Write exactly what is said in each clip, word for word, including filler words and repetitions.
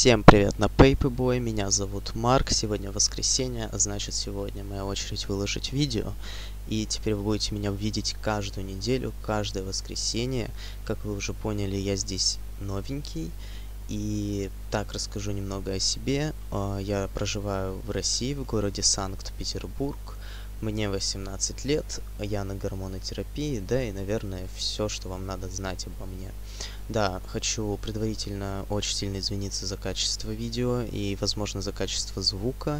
Всем привет на Paperboy, меня зовут Марк, сегодня воскресенье, а значит сегодня моя очередь выложить видео. И теперь вы будете меня видеть каждую неделю, каждое воскресенье. Как вы уже поняли, я здесь новенький. И так расскажу немного о себе. Я проживаю в России, в городе Санкт-Петербург. Мне восемнадцать лет, я на гормонотерапии, да и, наверное, все, что вам надо знать обо мне. Да, хочу предварительно очень сильно извиниться за качество видео и, возможно, за качество звука.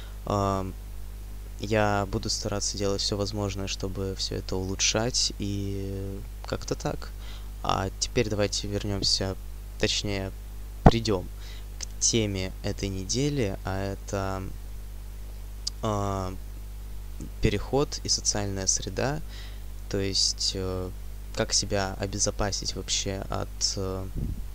Я буду стараться делать все возможное, чтобы все это улучшать, и как-то так. А теперь давайте вернемся, точнее, придем к теме этой недели, а это э, переход и социальная среда, то есть э, как себя обезопасить вообще от э,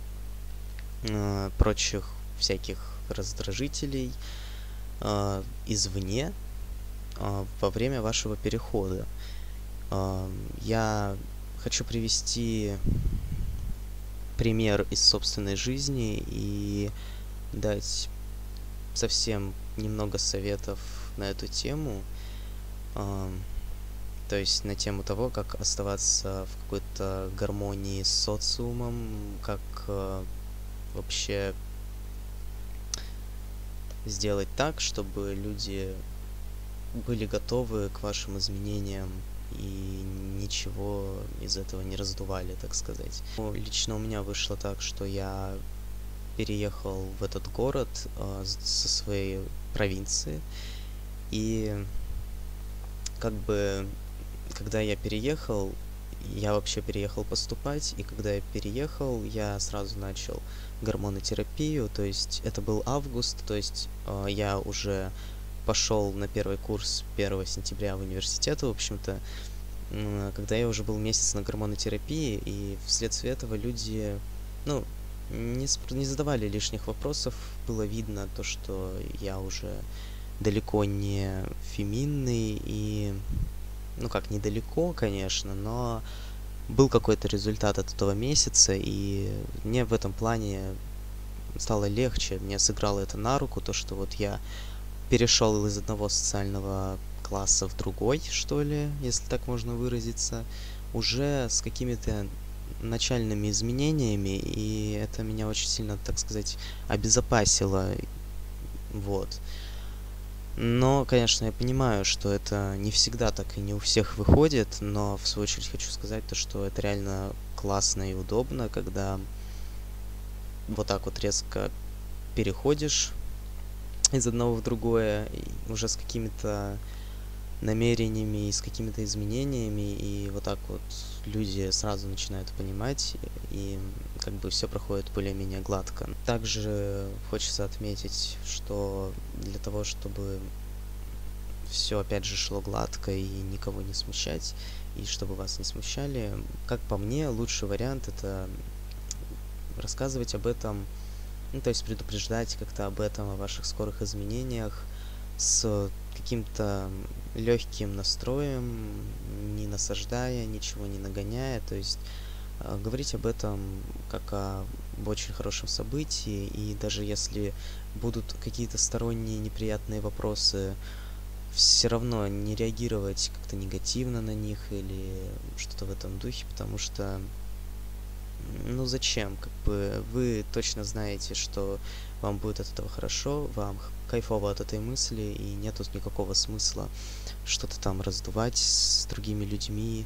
э, прочих всяких раздражителей э, извне э, во время вашего перехода. Э, я хочу привести пример из собственной жизни и дать совсем немного советов на эту тему, э, то есть на тему того, как оставаться в какой-то гармонии с социумом, как э, вообще сделать так, чтобы люди были готовы к вашим изменениям и ничего из этого не раздували, так сказать. Ну, лично у меня вышло так, что я переехал в этот город э, со своей провинции, и как бы когда я переехал, я вообще переехал поступать, и когда я переехал, я сразу начал гормонотерапию, то есть это был август, то есть э, я уже пошел на первый курс первого сентября в университет, в общем-то, э, когда я уже был месяц на гормонотерапии, и вследствие этого люди, ну, не, не задавали лишних вопросов, было видно то, что я уже далеко не феминный, и ну как, недалеко, конечно, но был какой-то результат от этого месяца, и мне в этом плане стало легче, мне сыграло это на руку, то, что вот я перешел из одного социального класса в другой, что ли, если так можно выразиться, уже с какими-то начальными изменениями, и это меня очень сильно, так сказать, обезопасило, вот. Но, конечно, я понимаю, что это не всегда так и не у всех выходит, но в свою очередь хочу сказать то, что это реально классно и удобно, когда вот так вот резко переходишь из одного в другое, уже с какими-то намерениями и с какими-то изменениями, и вот так вот люди сразу начинают понимать, и как бы все проходит более-менее гладко. Также хочется отметить, что для того, чтобы все опять же шло гладко и никого не смущать, и чтобы вас не смущали, как по мне, лучший вариант это рассказывать об этом, ну, то есть предупреждать как-то об этом, о ваших скорых изменениях с каким-то легким настроем, не насаждая, ничего не нагоняя, то есть э, говорить об этом как о об очень хорошем событии, и даже если будут какие-то сторонние неприятные вопросы, все равно не реагировать как-то негативно на них или что-то в этом духе, потому что ну зачем, как бы вы точно знаете, что вам будет от этого хорошо, вам кайфово от этой мысли, и нету никакого смысла что-то там раздувать с другими людьми,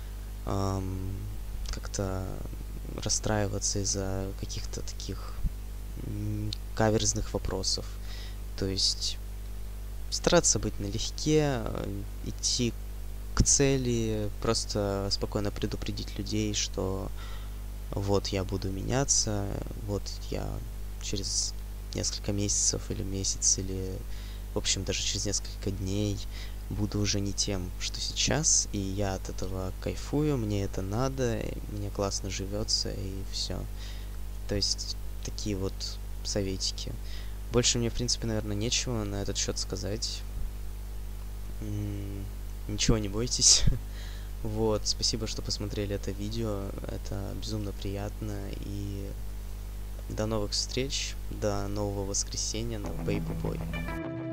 эм, как-то расстраиваться из-за каких-то таких каверзных вопросов. То есть стараться быть налегке, идти к цели, просто спокойно предупредить людей, что вот я буду меняться, вот я через несколько месяцев или месяц, или, в общем, даже через несколько дней буду уже не тем, что сейчас, и я от этого кайфую, мне это надо, мне классно живется, и все. То есть такие вот советики. Больше мне, в принципе, наверное, нечего на этот счет сказать. М-м, ничего не бойтесь. Вот, спасибо, что посмотрели это видео, это безумно приятно, и До новых встреч, до нового воскресенья на Paper Boy.